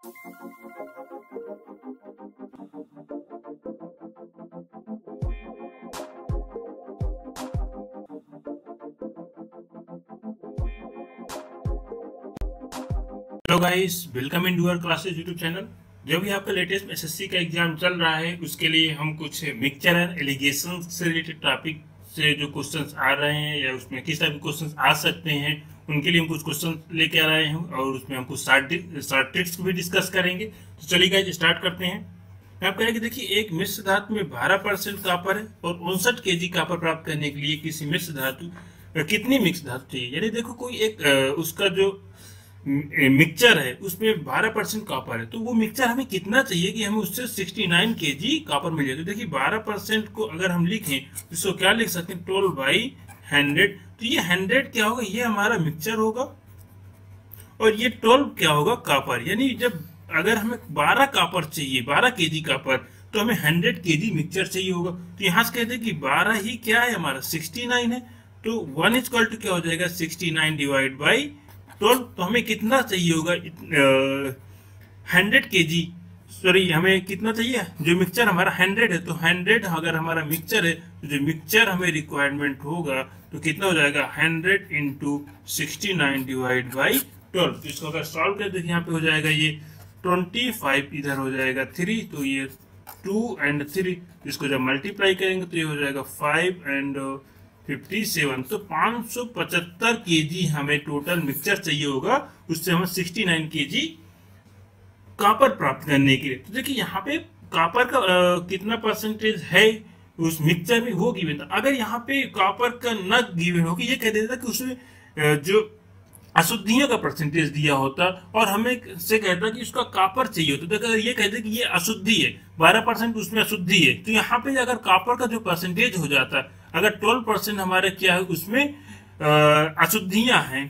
Hello guys, welcome in your classes YouTube channel. जो भी आपका लेटेस्ट एसएससी का एग्जाम चल रहा है उसके लिए हम कुछ मिक्सचर एंड एलिगेशन से रिलेटेड टॉपिक से जो क्वेश्चंस आ रहे हैं या उसमें किस टाइप के क्वेश्चंस आ सकते हैं उनके लिए हम कुछ क्वेश्चन लेके आ रहे हैं और उसमें हम कुछ शॉर्ट ट्रिक्स भी डिस्कस करेंगे। तो चलिए गाइस स्टार्ट करते हैं। आप कहेंगे देखिए, एक मिश्र धातु में 12% कॉपर है और 59 kg कॉपर प्राप्त करने के लिए किसी मिश्र धातु कितनी मिक्स धातु चाहिए। यानी देखो कोई एक उसका जो मिक्सचर है उसमें 12% कॉपर है, तो वो मिक्सचर हमें कितना चाहिए कि हमें उससे 69 kg कॉपर मिल जाए। तो देखिए 12% को अगर हम लिखें तो इसको क्या लिख सकते हैं, 12/100। तो ये 100 क्या होगा, ये हमारा मिक्सचर होगा और ये 12 क्या होगा, कॉपर। यानी जब अगर हमें 12 कॉपर चाहिए, 12 kg कॉपर, तो हमें 100 kg मिक्सचर चाहिए होगा। तो यहाँ से कहते हैं कि 12 ही क्या है हमारा 69 है, तो 1 = क्या हो जाएगा 69 डिवाइड बाई 12। तो हमें कितना चाहिए होगा 100 kg, सॉरी हमें कितना चाहिए, जो मिक्सचर हमारा 100 है, तो 100 अगर हमारा मिक्सचर है तो जो मिक्सचर हमें रिक्वायरमेंट होगा तो कितना हो जाएगा 100 × 69 डिवाइड बाई 12। तो इसको अगर सॉल्व करें तो यहाँ पे हो जाएगा ये 25, इधर हो जाएगा 3, तो ये 2 और 3, इसको जब मल्टीप्लाई करेंगे तो ये हो जाएगा 5 और 57। तो 575 kg हमें टोटल मिक्सचर चाहिए होगा, उससे हमें 69 kg कॉपर प्राप्त करने के लिए। तो देखिए यहाँ पे कॉपर का कितना परसेंटेज है उस मिक्सचर में वो गिवन था। अगर यहाँ पे कॉपर का न गिवन हो, ये कह देता कि उसमें जो अशुद्धियों का परसेंटेज दिया होता और हमें से कहता कि उसका कॉपर चाहिए होता। तो अगर ये कहते कि ये अशुद्धि है, 12% उसमें अशुद्धि है, तो यहाँ पे अगर कॉपर का जो परसेंटेज हो जाता, अगर 12% हमारे क्या है उसमें अशुद्धियां हैं,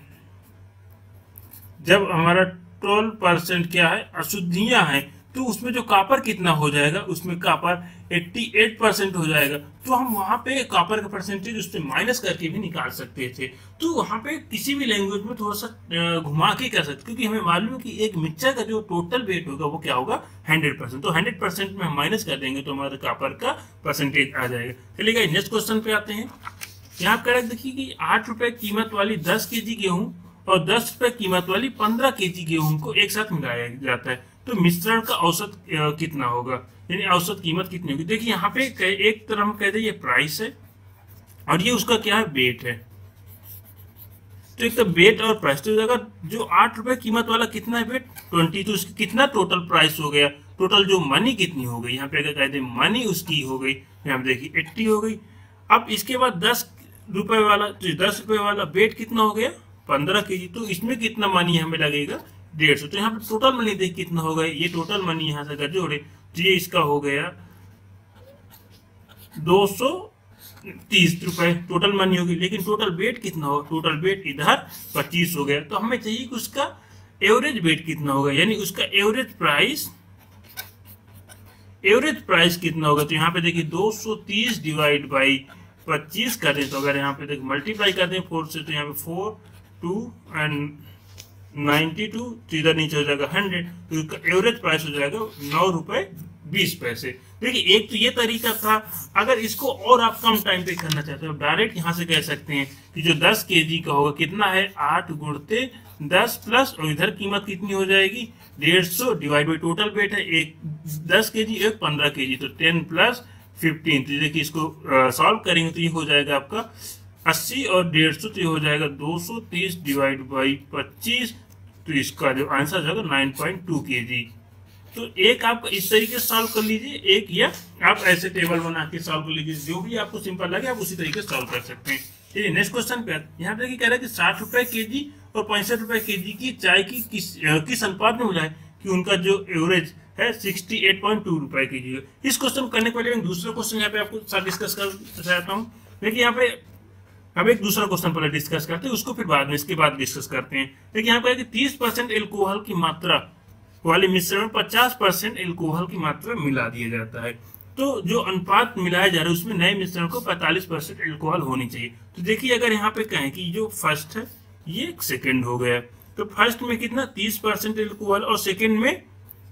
जब हमारा 12% क्या है अशुद्धियां हैं, तो उसमें जो कॉपर कितना हो जाएगा, उसमें कॉपर 88% हो जाएगा। तो हम वहां पे कॉपर का परसेंटेज उससे माइनस करके भी निकाल सकते थे। तो वहां पे किसी भी लैंग्वेज में थोड़ा सा घुमा के कर सकते, क्योंकि हमें मालूम है कि एक मिक्सचर का जो टोटल वेट होगा वो क्या होगा 100%। तो 100% में हम माइनस कर देंगे तो हमारे कॉपर का परसेंटेज आ जाएगा। चलिए नेक्स्ट क्वेश्चन पे आते हैं। यहाँ पर देखिए कि 8 रुपए कीमत वाली 10 kg गेहूं और 10 रुपए कीमत वाली 15 kg गेहूं को एक साथ मिलाया जाता है, तो मिश्रण का औसत कितना होगा, यानी औसत कीमत कितनी होगी। देखिए यहाँ पे एक तरह हम कहते हैं ये प्राइस है और ये उसका क्या है, वेट है। तो एक तो वेट और प्राइस, तो अगर जो 8 रुपए कीमत वाला कितना है वेट 20, तो उसकी कितना टोटल प्राइस हो गया, टोटल जो मनी कितनी हो गई। यहाँ पे अगर कहते हैं मनी उसकी हो गई, यहाँ पे देखिए 80 हो गई। अब इसके बाद 10 रुपए वाला, तो 10 रुपए वाला वेट कितना हो गया 15 kg, तो इसमें कितना मनी हमें लगेगा 150। तो यहाँ पे टोटल मनी देखिए कितना होगा, ये टोटल मनी यहाँ से अगर जोड़े तो ये इसका हो गया 230 रुपए टोटल मनी होगी। लेकिन टोटल वेट कितना होगा, टोटल वेट इधर 25 हो गया। तो हमें चाहिए कि उसका एवरेज वेट कितना होगा, यानी उसका एवरेज प्राइस कितना होगा। तो यहाँ पे देखिए 230 डिवाइड बाई 25 कर दें, तो अगर यहाँ पे देखिए मल्टीप्लाई कर दें 4 से, तो यहाँ पे 4, 2 और 92, तो इधर नीचे हो जाएगा 100। तो इसका एवरेज प्राइस हो जाएगा 9 रुपए 20 पैसे। देखिए एक तो ये तरीका था। अगर इसको और आप कम टाइम पे करना चाहते हो, डायरेक्ट यहाँ से कह सकते हैं कि जो 10 kg का होगा कितना है 8 × 10 प्लस, और इधर कीमत कितनी हो जाएगी 150 डिवाइड बाई टोटल वेट है, एक 10 kg एक 15 kg, तो 10 + 15। तो देखिए इसको सॉल्व करेंगे तो ये हो जाएगा आपका 80 और 150, तो ये हो जाएगा 230 डिवाइड बाई 25। तो इसका जो आंसर जाएगा 9.2 kg। तो एक आप इस तरीके से सॉल्व कर लीजिए, एक या आप ऐसे टेबल बना के सॉल्व कर लीजिए, जो भी आपको सिंपल लगे आप उसी तरीके से सॉल्व कर सकते हैं। चलिए नेक्स्ट क्वेश्चन पे यहाँ पे कह रहा है कि 60 रुपए kg और 65 रुपए kg की चाय की किस अनुपात में मिलाए कि उनका जो एवरेज है 68.2 रुपए kg। इस क्वेश्चन करने के पहले मैं दूसरा क्वेश्चन यहाँ पे आपको साथ डिस्कस कर चाहता हूँ। देखिए यहाँ पे अब एक दूसरा क्वेश्चन पहले डिस्कस करते हैं, उसको फिर बाद में इसके बाद डिस्कस करते हैं। देखिए यहाँ पर 30% एल्कोहल की मात्रा वाले मिश्रण में 50% एल्कोहल की मात्रा मिला दिया जाता है। तो जो अनुपात मिलाया जा रहा है उसमें नए मिश्रण को 45% एल्कोहल होनी चाहिए। तो देखिए अगर यहाँ पे कहें कि जो फर्स्ट है ये सेकंड हो गया, तो फर्स्ट में कितना 30% एल्कोहल और सेकंड में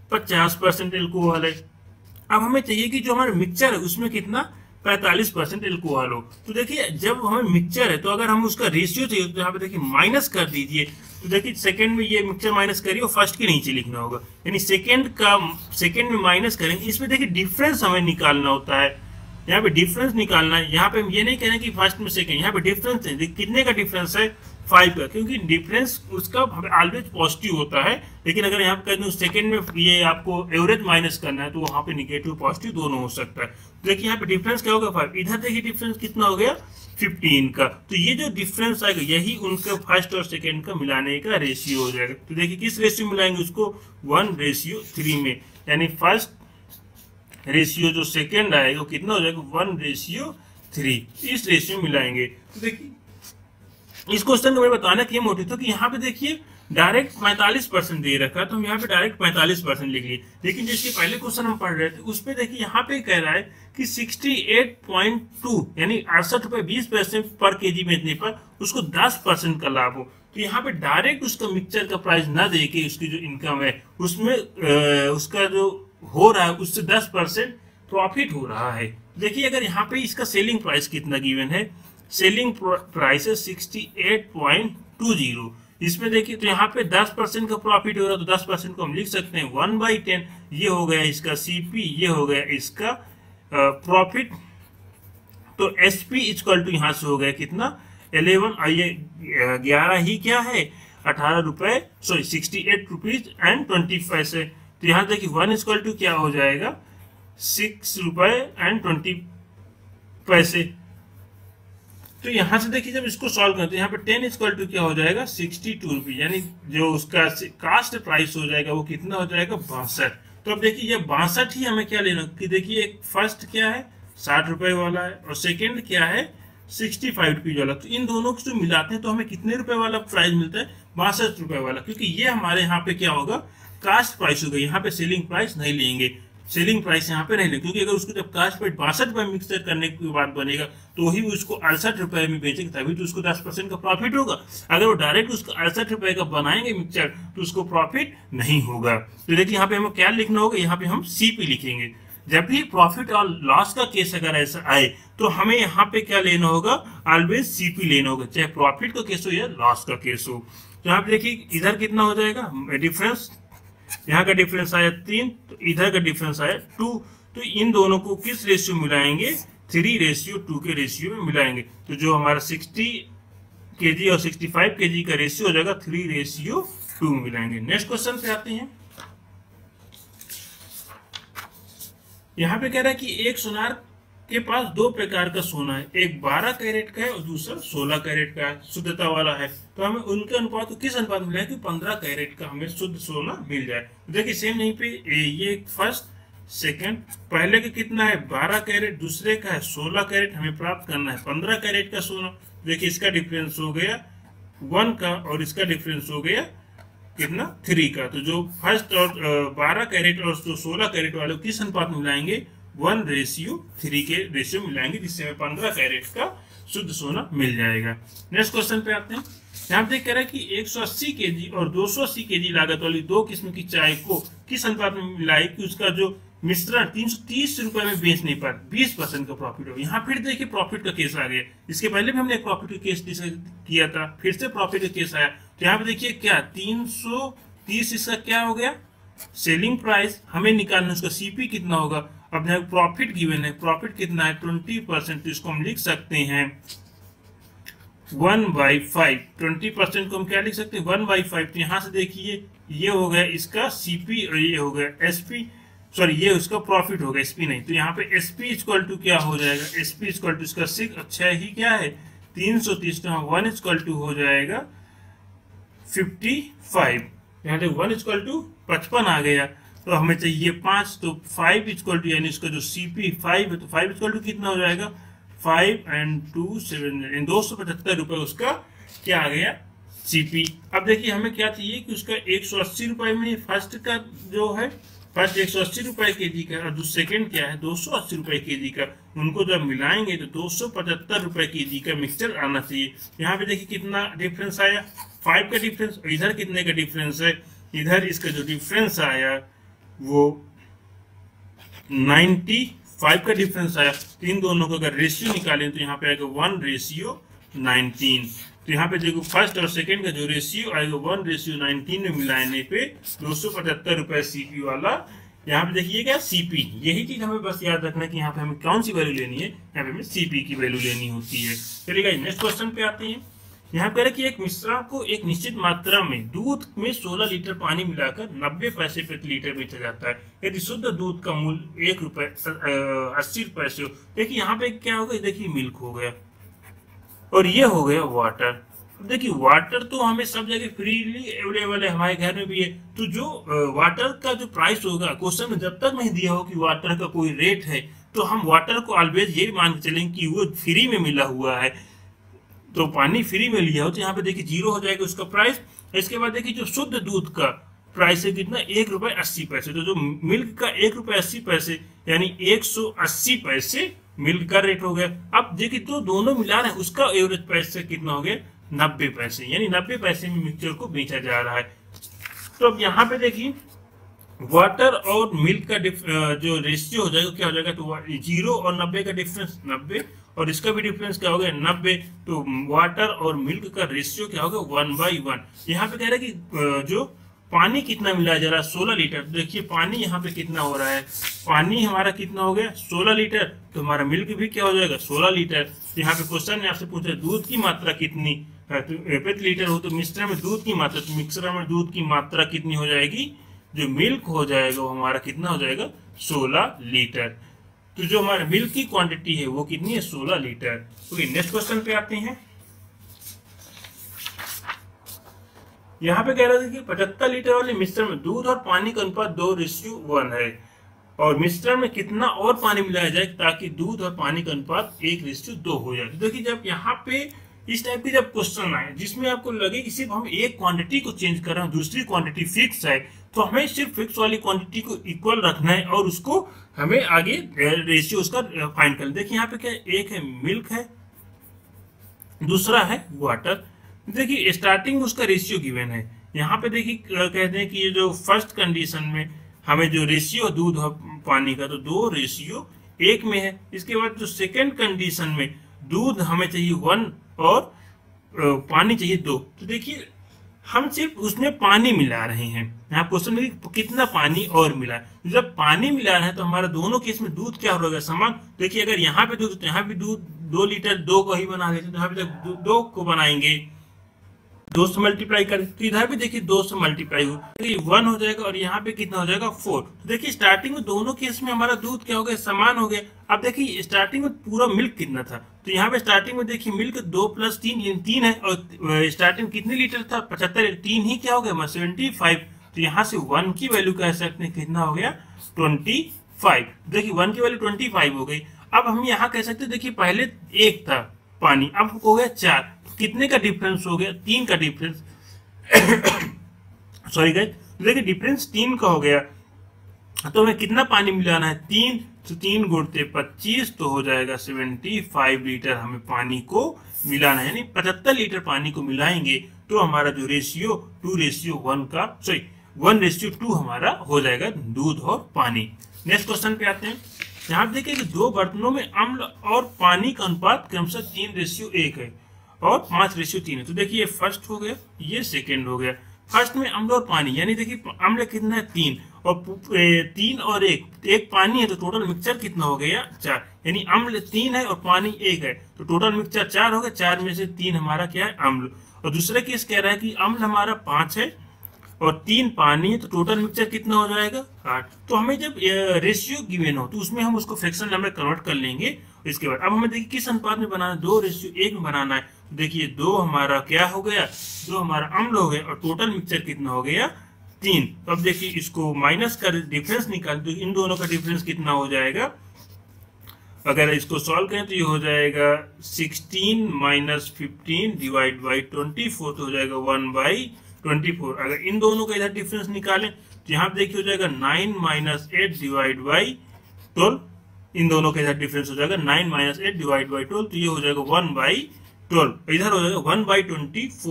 50% एल्कोहल है। अब हमें चाहिए कि जो हमारा मिक्सचर है उसमें कितना 45% एल्कोहल हो। तो देखिए जब हमें मिक्सचर है तो अगर हम उसका रेशियो चाहिए तो यहाँ पे देखिए माइनस कर दीजिए। तो देखिए सेकंड में ये मिक्सचर माइनस करिए और फर्स्ट के नीचे लिखना होगा, यानी सेकंड में माइनस करेंगे। इसमें देखिए डिफरेंस हमें निकालना होता है, यहाँ पे डिफरेंस निकालना है। यहाँ पे हम ये नहीं कह रहे कि फर्स्ट में सेकंड, यहाँ पे डिफरेंस है। कितने का डिफरेंस है 5 का, क्योंकि डिफरेंस उसका ऑलवेज पॉजिटिव होता है। लेकिन अगर यहाँ पे सेकंड में ये आपको एवरेज माइनस करना है तो वहाँ पे निगेटिव पॉजिटिव दोनों हो सकता है। देखिए यहाँ पे डिफरेंस क्या होगा 5, इधर देखिए डिफरेंस कितना हो गया 15 का। तो ये जो डिफरेंस आएगा यही उनका फर्स्ट और सेकंड का मिलाने का रेशियो हो जाएगा। तो देखिए किस रेशियो मिलाएंगे उसको 1:3 में, यानी फर्स्ट रेशियो जो सेकंड आएगा वो कितना हो जाएगा 1:3, इस रेशियो मिलाएंगे। तो देखिए इस क्वेश्चन को मैं बताना कि मोटिव था कि यहाँ पे देखिए डायरेक्ट 45% दे रखा है, तो हम यहाँ पे डायरेक्ट 45% लिख लिए। लेकिन जिसके पहले क्वेश्चन हम पढ़ रहे थे उस पे देखिए यहाँ पे कह रहा है कि 68.2 यानी 68.20 पर केजी बेचने पर उसको 10% का लाभ हो। तो यहाँ पे डायरेक्ट उसका मिक्सचर का प्राइस ना दे के उसकी जो इनकम है उसमें उसका जो हो रहा है उससे 10% प्रॉफिट हो रहा है। देखिए अगर यहाँ पे इसका सेलिंग प्राइस कितना गिवन है, सेलिंग प्राइस है 68.20। इसमें देखिए तो यहाँ पे 10% का प्रॉफिट हो रहा है, तो 10% को हम लिख सकते हैं 1/10। ये हो गया इसका सीपी, ये हो गया इसका प्रॉफिट। तो एसपी इक्वल टू यहाँ से हो गया कितना 11, ये 11 ही क्या है 18 रुपए, सॉरी 68 रुपीज एंड 20 पैसे। तो यहाँ देखिए 1 इक्वल टू क्या हो जाएगा 6 रुपए एंड 20 पैसे। तो यहाँ से देखिए जब इसको सॉल्व करते हैं यहाँ पे 10 इक्वल टू क्या हो जाएगा 62 रुपीज, यानी जो उसका कास्ट प्राइस हो जाएगा वो कितना हो जाएगा 62। तो अब देखिए ये 62 ही हमें क्या लेना कि देखिए एक फर्स्ट क्या है 60 रुपए वाला है और सेकंड क्या है 65 रुपीज वाला। तो इन दोनों को जो मिलाते हैं तो हमें कितने रुपए वाला प्राइस मिलता है 62 रुपए वाला, क्योंकि ये हमारे यहाँ पे क्या होगा कास्ट प्राइस होगा। यहाँ पे सेलिंग प्राइस नहीं लेंगे, सेलिंग प्राइस यहाँ पे नहीं लेंगे, क्योंकि अगर उसको जब कास्ट प्राइस 62 रुपए मिक्सर करने के बाद बनेगा तो ही उसको 68 रुपए में बेचेंगे, तभी तो उसको 10% का प्रॉफिट होगा। अगर वो डायरेक्ट उसको 68 रुपए का बनाएंगे मिक्सचर तो उसको प्रॉफिट नहीं होगा। तो देखिए यहाँ पे हमें क्या लिखना होगा, यहाँ पे हम सीपी लिखेंगे। जब भी प्रॉफिट और लॉस का केस अगर ऐसा आए तो हमें यहाँ पे क्या लेना होगा ऑलवेज सीपी लेना होगा, चाहे प्रॉफिट का केस हो या लॉस का केस हो। तो यहाँ पे देखिए इधर कितना हो जाएगा डिफरेंस, यहाँ का डिफरेंस आया 3, तो इधर का डिफरेंस आया 2। तो इन दोनों को किस रेशियो मिलाएंगे 3:2 के रेशियो में मिलाएंगे। तो जो हमारा 60 केजी और 65 केजी का रेशियो हो जाएगा 3:2 में मिलाएंगे। नेक्स्ट क्वेश्चन पे आते हैं। यहाँ पे कह रहा है कि एक सोनार के पास 2 प्रकार का सोना है, एक 12 कैरेट का है और दूसरा 16 कैरेट का शुद्धता वाला है। तो हमें उनके अनुपात को किस अनुपात में मिला है कि 15 कैरेट का हमें शुद्ध सोना मिल जाए। तो देखिए सेम यहीं पे ये फर्स्ट सेकंड, पहले का कितना है 12 कैरेट, दूसरे का है 16 कैरेट, हमें प्राप्त करना है 15 कैरेट का सोना। देखिए इसका डिफरेंस हो गया 1 का और इसका डिफरेंस हो गया कितना 3 का। तो जो फर्स्ट और 12 कैरेट और जो 16 कैरेट वाले किस अनुपात में मिलाएंगे 1:3 के रेशियो मिलाएंगे, जिससे हमें 15 कैरेट का शुद्ध सोना मिल जाएगा। नेक्स्ट क्वेश्चन पे आते हैं। यहाँ पे कह रहा है कि 180 केजी और 280 केजी लागत वाली 2 किस्म की चाय को किस अनुपात में मिलाए कि उसका जो मिश्रण 330 रुपए में बेचने पर 20% का प्रॉफिट हो। यहाँ फिर देखिए प्रॉफिट का केस आ गया, इसके पहले भी हमने एक प्रॉफिट का केस किया था, फिर से प्रॉफिट का केस आया। तो यहाँ पे देखिए क्या 330 इसका क्या हो गया सेलिंग प्राइस, हमें निकालना उसका सीपी कितना होगा। अब यहाँ प्रॉफिट गिवन है, प्रॉफिट कितना है 20%, तो इसको हम लिख सकते हैं 1/5। 20% को हम क्या लिख सकते हैं 1/5। तो यहाँ से देखिए ये हो गया इसका सीपी और ये हो गया एसपी, सॉरी ये उसका प्रॉफिट होगा एसपी नहीं। तो यहाँ पे एसपी इक्वल टू क्या हो जाएगा, एसपी इक्वल टू इसका 6 अच्छा ही क्या है 330, तो 1 इक्वल टू हो जाएगा 55। यहाँ पे 1 इक्वल टू 55 आ गया, तो हमें चाहिए 5, तो 5 इक्वल टू यानी इसका जो सीपी 5 है, तो 5 इक्वल टू कितना हो जाएगा 5 and 2 7 275 रुपए उसका क्या आ गया सीपी। अब देखिए हमें क्या चाहिए कि उसका 180 रुपए में फर्स्ट का जो है फर्स्ट 180 रुपए केजी का और जो सेकंड क्या है 280 रुपए केजी का, उनको जब मिलाएंगे तो 275 रुपए केजी का मिक्सचर आना चाहिए। यहाँ पे देखिए कितना डिफरेंस आया 5 का डिफरेंस, इधर कितने का डिफरेंस है, इधर इसका जो डिफरेंस आया वो 95 का डिफरेंस आया। तो इन दोनों को अगर रेशियो निकालें तो यहाँ पे आएगा 1:19। तो यहाँ पे देखो फर्स्ट और सेकंड का जो रेशियो आएगा 1:19 में मिलाने पे 275 रुपए सीपी वाला। यहाँ पे देखिए क्या सीपी, यही चीज हमें बस याद रखना है कि यहाँ पे हमें कौन सी वैल्यू लेनी है, यहाँ पे हमें सीपी की वैल्यू लेनी होती है। चलिए नेक्स्ट क्वेश्चन पे आते हैं। यहाँ पे कि एक मिश्रण को एक निश्चित मात्रा में दूध में 16 लीटर पानी मिलाकर 90 पैसे प्रति लीटर बेचा जाता है। यदि शुद्ध दूध का मूल्य 1 रुपए 80 पैसे हो। देखिए यहाँ पे क्या होगा, देखिए मिल्क हो गया और ये हो गया वाटर। देखिए वाटर तो हमें सब जगह फ्रीली अवेलेबल है, हमारे घर में भी है। तो जो वाटर का जो प्राइस होगा, क्वेश्चन में जब तक नहीं दिया हो कि वाटर का कोई रेट है, तो हम वाटर को ऑलवेज ये मान के चलेंगे कि वो फ्री में मिला हुआ है। तो पानी फ्री में लिया हो तो यहाँ पे देखिए 0 हो जाएगा उसका प्राइस। इसके बाद देखिए जो शुद्ध दूध का प्राइस है कितना, 1 रुपए 80 पैसे। तो जो मिल्क का 1 रुपए 80 पैसे यानी 180 पैसे मिल्क का रेट हो गया। अब देखिए तो दोनों मिला रहे हैं, उसका एवरेज पैसे कितना हो गया, 90 पैसे, यानी 90 पैसे में मिक्सचर को बेचा जा रहा है। तो अब यहाँ पे देखिए वाटर और मिल्क का जो रेशियो हो जाएगा क्या हो जाएगा, तो 0 और 90 का डिफरेंस 90, और इसका भी डिफरेंस क्या हो गया 90। तो वाटर और मिल्क का रेशियो क्या होगा 1/1। यहाँ पे कह रहा है कि जो पानी कितना मिलाया जा रहा है 16 लीटर। देखिए पानी यहाँ पे कितना हो रहा है, पानी हमारा कितना हो गया 16 लीटर, तो हमारा मिल्क भी क्या हो जाएगा 16 लीटर। तो यहाँ पे क्वेश्चन ने आपसे पूछा दूध की मात्रा कितनी प्रति लीटर हो, तो मिश्रण में दूध की मात्रा, तो मिक्सर में दूध की मात्रा कितनी हो जाएगी, जो मिल्क हो जाएगा वो हमारा कितना हो जाएगा 16 लीटर। तो जो हमारा मिल्क की क्वांटिटी है वो कितनी है 16 लीटर। ओके नेक्स्ट क्वेश्चन पे आते हैं। यहाँ पे कह रहा था कि 75 लीटर वाले मिश्रण में दूध और पानी का अनुपात 2:1 है, और मिश्रण में कितना और पानी मिलाया जाए ताकि दूध और पानी का अनुपात 1:2 हो जाए। तो देखिए जब यहाँ पे इस टाइप के जब क्वेश्चन आए जिसमें आपको लगे कि सिर्फ हम एक क्वांटिटी को चेंज कर रहे हैं, दूसरी क्वांटिटी फिक्स है, तो हमें सिर्फ फिक्स वाली क्वांटिटी को इक्वल रखना है और उसको हमें आगे रेशियो उसका फाइंड करना। देखिए यहाँ पे क्या, एक है मिल्क है, दूसरा है वाटर। देखिए स्टार्टिंग उसका रेशियो गिवन है। यहाँ पे देखिए कहते हैं कि ये जो फर्स्ट कंडीशन में हमें जो रेशियो दूध और पानी का, तो 2:1 में है। इसके बाद जो सेकेंड कंडीशन में दूध हमें चाहिए 1 और पानी चाहिए 2। तो देखिए हम सिर्फ उसमें पानी मिला रहे हैं। यहाँ क्वेश्चन में कितना पानी और मिला है, जब पानी मिला रहे हैं तो हमारा दोनों केस में दूध क्या होगा समान। देखिए अगर यहाँ पे दूध तो यहाँ भी दूध 2 लीटर 2 को ही बना लेते, तो यहाँ पे 2 को बनाएंगे, 2 से मल्टीप्लाई करें तो इधर भी देखिए 2 से मल्टीप्लाई हो, तो ये 1 हो जाएगा और यहाँ पे कितना हो जाएगा 4। तो देखिए स्टार्टिंग में दोनों केस में हमारा दूध क्या हो गया समान हो गया। अब देखिए स्टार्टिंग में पूरा मिल्क कितना था, तो यहाँ पे स्टार्टिंग में देखिए मिल्क 2 + 3 3 है, और स्टार्टिंग कितने लीटर था 75, 3 ही क्या हो गया 75। तो यहाँ से 1 की वैल्यू कह सकते हैं कितना हो गया 25। देखिए 1 की वैल्यू 25 हो गई। अब हम यहाँ कह सकते हैं देखिए पहले 1 था पानी, अब हो गया 4, कितने का डिफरेंस हो गया 3 का डिफरेंस सॉरी गाइस, देखिए डिफरेंस 3 का हो गया। तो हमें कितना पानी मिलाना है 3, तो 3 × 25 तो हो जाएगा 75 लीटर हमें पानी को मिलाना है, यानी 75 लीटर पानी को मिलाएंगे तो हमारा जो रेशियो 2:1 का 1:2 हमारा हो जाएगा दूध और पानी। नेक्स्ट क्वेश्चन पे आते हैं। यहाँ देखिए कि 2 बर्तनों में अम्ल और पानी का अनुपात क्रमशः 3:1 है और 5:3 है। तो देखिए ये फर्स्ट हो गया, ये सेकेंड हो गया। फर्स्ट में अम्ल और पानी, यानी देखिए अम्ल कितना है 3 और 3 और 1 पानी है, तो टोटल मिक्सचर कितना हो गया 4, यानी अम्ल 3 है और पानी 1 है, तो टोटल मिक्सचर 4 हो गया। 4 में से 3 हमारा क्या है अम्ल। और दूसरा केस कह रहा है कि अम्ल हमारा 5 है और 3 पानी है, तो टोटल मिक्सचर कितना हो जाएगा 8। तो हमें जब रेशियो गिवन हो तो उसमें हम उसको फ्रैक्शन नंबर कन्वर्ट कर लेंगे। इसके बाद अब हमें देखिए किस अनुपात में बनाना है, 2:1 में बनाना है। देखिए 2 हमारा क्या हो गया, 2 हमारा अम्ल हो गया और टोटल मिक्सचर कितना हो गया 3। तो अब देखिए इसको माइनस कर डिफरेंस निकाल, तो इन दोनों का डिफरेंस कितना हो जाएगा, अगर इसको सॉल्व करें तो ये हो जाएगा 16 - 15 / 24, तो हो जाएगा 1/24। अगर इन दोनों का इधर डिफरेंस निकालें तो यहाँ पे देखिए हो जाएगा 9 - 8 / 12। इन दोनों का इधर डिफरेंस हो जाएगा 9 - 8 / 12, तो ये हो जाएगा 1/12, इधर हो जाएगा 1/24।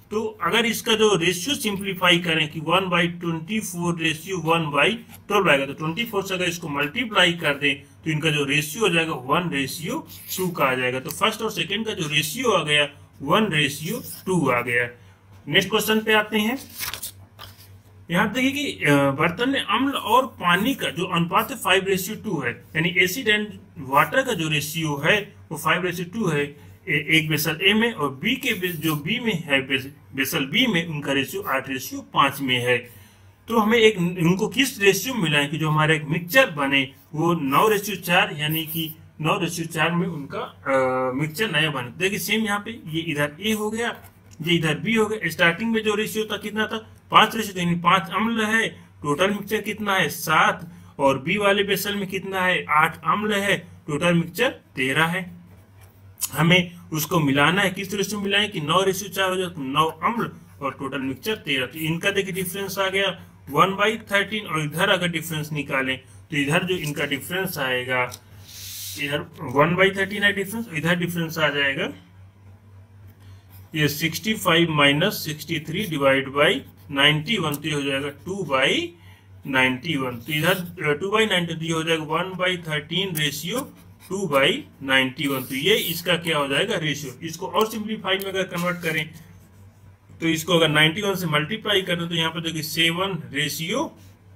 तो अगर इसका जो रेशियो सिंप्लीफाई करें कि 1/24 रेशियो 1/12 आएगा, तो 24 से अगर इसको मल्टीप्लाई कर दें तो इनका जो रेशियो हो जाएगा 1:2 का आ जाएगा। तो फर्स्ट और सेकंड का जो रेशियो आ गया 1:2 आ गया। नेक्स्ट क्वेश्चन पे आते हैं। यहाँ देखिए कि बर्तन में अम्ल और पानी का जो अनुपात है 5:2 है, यानी एसिड एंड वाटर का जो रेशियो है वो 5:2 है एक बेसल ए में, और बी के जो बी में है बेसल बी में उनका रेशियो 8:5 में है। तो हमें एक उनको किस रेशियो में मिला है कि जो हमारा एक मिक्सचर बने वो 9:4, यानी कि 9:4 में उनका मिक्सचर नया बने। देखिए सेम यहाँ पे ये इधर ए हो गया, ये इधर बी हो गया। स्टार्टिंग में जो रेशियो था कितना था 5:, यानी 5 अम्ल है, टोटल मिक्सचर कितना है 7, और बी वाले बेसल में कितना है 8 अम्ल है, टोटल मिक्सचर 13 है। हमें उसको मिलाना है, किस रेशियो में मिलाएं कि 9:4 हो जाए तो 9 अम्ल और टोटल मिक्सचर 13। तो इनका देखिए डिफरेंस आ गया 1/13, और इधर अगर डिफरेंस निकालें तो इधर जो इनका डिफरेंस आएगा, इधर 1/13 है डिफरेंस, इधर डिफरेंस आ जाएगा ये 65 - 63 डिवाइड बाई 91, तो ये हो जाएगा 2/91। तो इधर 2/91 तो ये हो जाएगा 1/13 रेशियो 2/91। तो ये इसका क्या हो जाएगा रेशियो। इसको और सिंप्लीफाई में अगर कन्वर्ट करें तो इसको अगर 91 से मल्टीप्लाई करें तो यहाँ पे देखिए 7:2,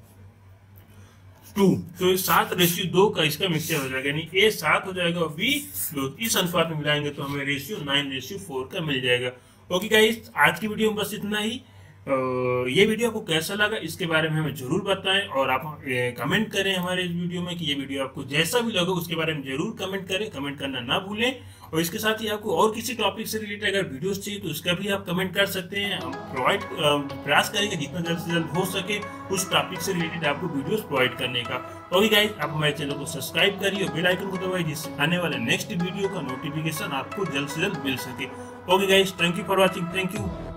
तो 7:2 का इसका मिक्सचर हो जाएगा, यानी ए 7 हो जाएगा और बी 2। इस अनुपात में मिलाएंगे तो हमें रेशियो 9:4 का मिल जाएगा। ओके गाइस, आज की वीडियो में बस इतना ही। ये वीडियो आपको कैसा लगा इसके बारे में हमें जरूर बताएं, और आप कमेंट करें हमारे इस वीडियो में कि ये वीडियो आपको जैसा भी लगा उसके बारे में जरूर कमेंट करें, कमेंट करना ना भूलें। और इसके साथ ही आपको और किसी टॉपिक से रिलेटेड अगर वीडियोस चाहिए तो उसका भी आप कमेंट कर सकते हैं। हम प्रयास करेंगे जितना जल्द से जल्द हो सके उस टॉपिक से रिलेटेड आपको वीडियोस प्रोवाइड करने का। ओके गाइस, आप हमारे चैनल को सब्सक्राइब करिए और बेल आइकन को दबाइए जिससे आने वाले नेक्स्ट वीडियो का नोटिफिकेशन आपको जल्द से जल्द मिल सके। Okay guys, thank you for watching, thank you.